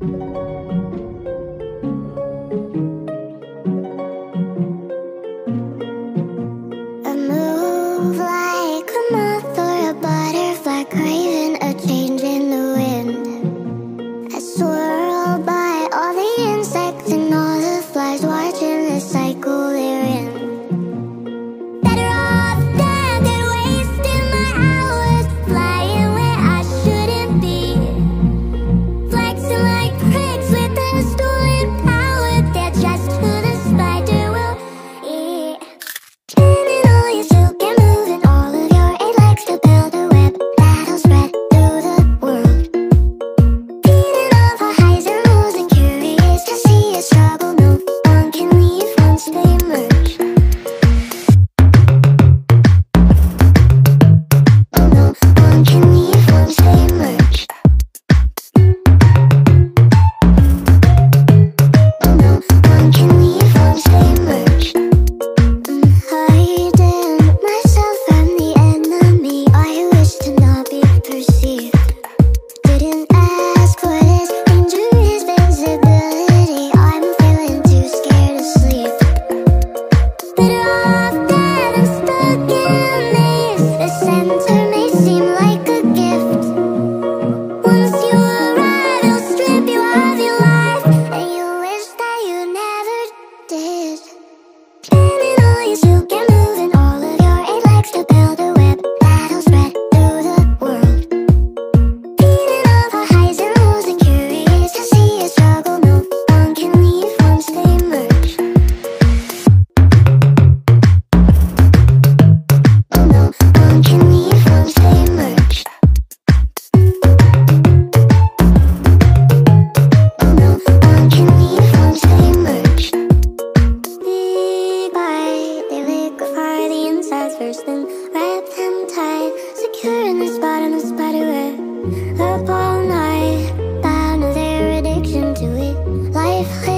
I move like a moth or a butterfly, craving a change in the wind. I swirl by all the insects and all the flies, watching the cycle they're in. Better off dead than wasting my hours, flying where I shouldn't be, flexing like pricks with a stolen power. They're just who the spider will eat. Spinning all your silk and moving all of your 8 legs to build a web that'll spread through the world. Feeding off our highs and lows and curious to see us struggle. No one can leave once they merge. Oh, no one can leave once they merge. Oh, no one can leave once they merge. Hiding myself from the enemy, I wish to not be perceived. Didn't ask for this dangerous visibility, I'm feeling too scared to sleep. Better off dead than stuck in a maze. The center may seem like a gift. Once you arrive, it'll strip you of your life, and you wish that you never did. Spinning all your silk and moving all of your 8 legs to build a web that'll spread through the world. Feeding off our highs and lows and curious to see us struggle. No one can leave once they merge. Oh, no one can leave once they merge. Oh, no one can leave once they merge. Big bite, they liquefy the insides first, then wrap them tight, secure in the spot in the spider web. Up all night, bound to their addiction to it. Life